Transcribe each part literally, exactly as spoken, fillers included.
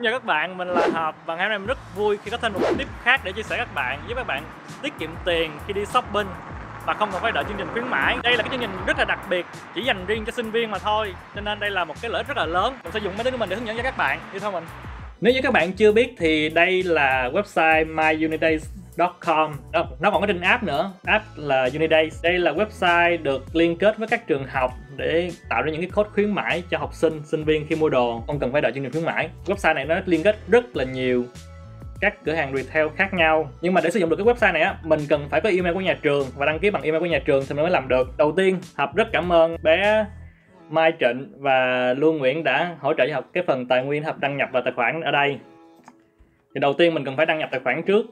Xin chào các bạn, mình là Hợp và ngày hôm nay mình rất vui khi có thêm một tip khác để chia sẻ các bạn, giúp các bạn tiết kiệm tiền khi đi shopping và không cần phải đợi chương trình khuyến mãi. Đây là cái chương trình rất là đặc biệt, chỉ dành riêng cho sinh viên mà thôi, cho nên đây là một cái lợi ích rất là lớn. Mình sẽ dùng máy tính của mình để hướng dẫn cho các bạn. Đi thôi mình. Nếu như các bạn chưa biết thì đây là website my unidays chấm com. Đó, nó còn có trên app nữa, app là Unidays. Đây là website được liên kết với các trường học để tạo ra những cái code khuyến mãi cho học sinh, sinh viên khi mua đồ, không cần phải đợi chương trình khuyến mãi. Website này nó liên kết rất là nhiều các cửa hàng retail khác nhau. Nhưng mà để sử dụng được cái website này á, mình cần phải có email của nhà trường và đăng ký bằng email của nhà trường thì mới làm được. Đầu tiên, Hợp rất cảm ơn bé Mai Trịnh và Lưu Nguyễn đã hỗ trợ cho Hợp cái phần tài nguyên Hợp đăng nhập vào tài khoản ở đây. Thì đầu tiên mình cần phải đăng nhập tài khoản trước.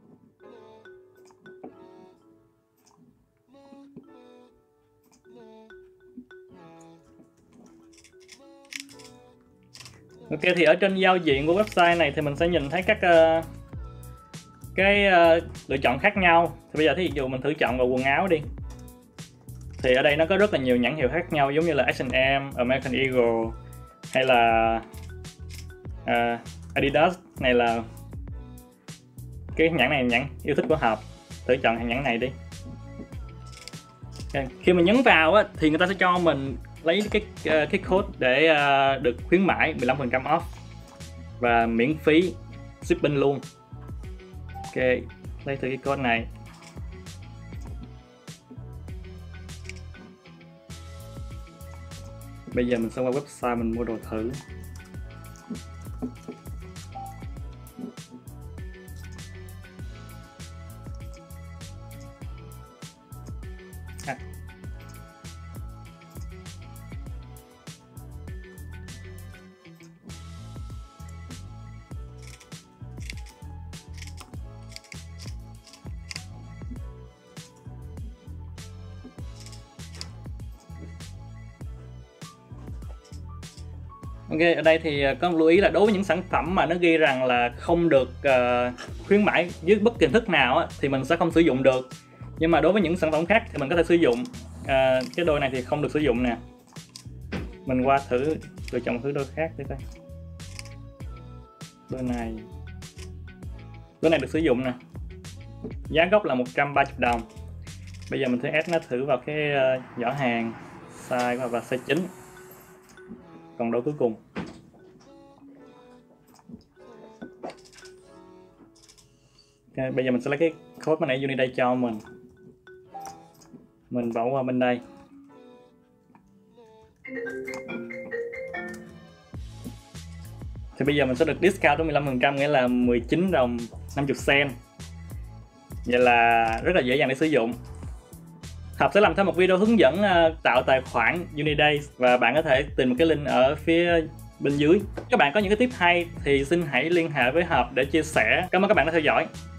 Ok, thì ở trên giao diện của website này thì mình sẽ nhìn thấy các uh, cái uh, lựa chọn khác nhau. Thì bây giờ thí dụ mình thử chọn vào quần áo đi. Thì ở đây nó có rất là nhiều nhãn hiệu khác nhau, giống như là hát and em, American Eagle hay là uh, Adidas. Này là cái nhãn này, nhãn yêu thích của Hợp. Thử chọn nhãn này đi. Okay. Khi mình nhấn vào á, thì người ta sẽ cho mình lấy cái cái code để uh, được khuyến mãi mười lăm phần trăm off và miễn phí shipping luôn. Ok, lấy thử cái code này. Bây giờ mình sẽ qua website mình mua đồ thử. À. Ok, ở đây thì có một lưu ý là đối với những sản phẩm mà nó ghi rằng là không được uh, khuyến mãi dưới bất kỳ hình thức nào á, thì mình sẽ không sử dụng được. Nhưng mà đối với những sản phẩm khác thì mình có thể sử dụng. uh, Cái đôi này thì không được sử dụng nè. Mình qua thử lựa chọn thứ đôi khác để coi. Đôi này Đôi này được sử dụng nè. Giá gốc là một trăm ba mươi đồng. Bây giờ mình thử add nó thử vào cái uh, giỏ hàng size và size chín. Còn đôi cuối cùng. Okay, bây giờ mình sẽ lấy cái code mà nãy Uniday cho mình. Mình bỏ qua bên đây. Thì bây giờ mình sẽ được discount tới mười lăm phần trăm, nghĩa là mười chín đồng năm mươi cent. Vậy là rất là dễ dàng để sử dụng. Hợp sẽ làm thêm một video hướng dẫn tạo tài khoản Unidays và bạn có thể tìm một cái link ở phía bên dưới. Các bạn có những cái tip hay thì xin hãy liên hệ với Hợp để chia sẻ. Cảm ơn các bạn đã theo dõi.